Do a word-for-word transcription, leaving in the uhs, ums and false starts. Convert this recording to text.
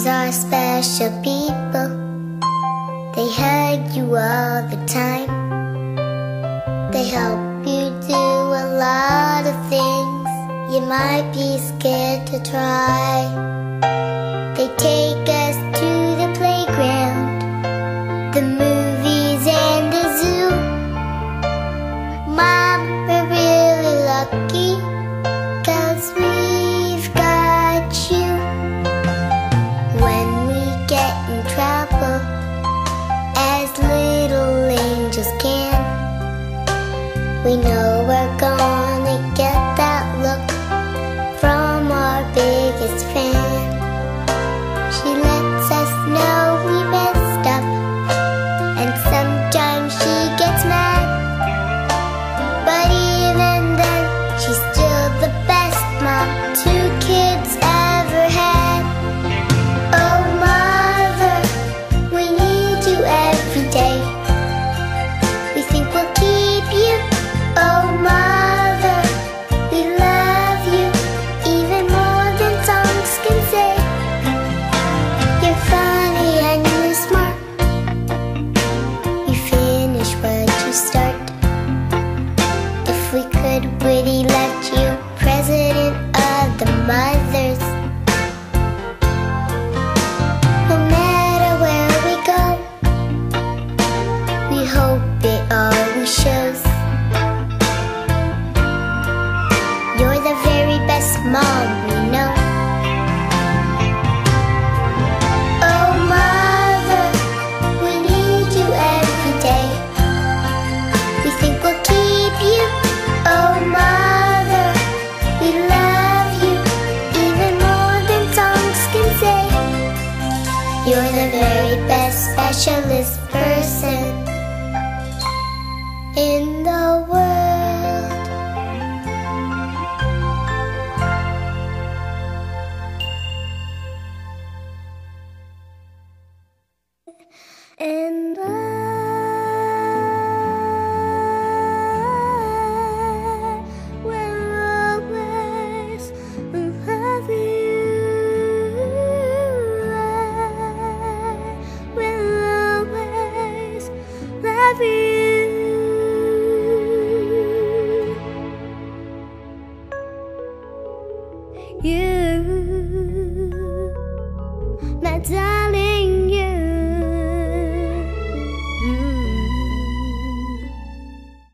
Moms are special people. They hug you all the time. They help you do a lot of things you might be scared to try. They take us to the playground, the movies and the zoo. Mom, we're really lucky, 'cause we've got you. When we get in trouble, as little angels can, we know we're gonna get that look from our biggest fan. She lets us know we messed up, and sometimes she gets mad. But even then, she's still the best mom two kids ever had. Oh mother, we need you every day. We think we'll keep you. Oh mother, we love you even more than songs can say. You're funny and you're smart. You finish what you start. If we could, we'd elect you president of the mothers. No matter where we go, we hope it always shows. You're the very best mom we know. Oh mother, we need you every day. We think we'll keep you. Oh mother, we love you even more than songs can say. You're the very best specialist person in the world.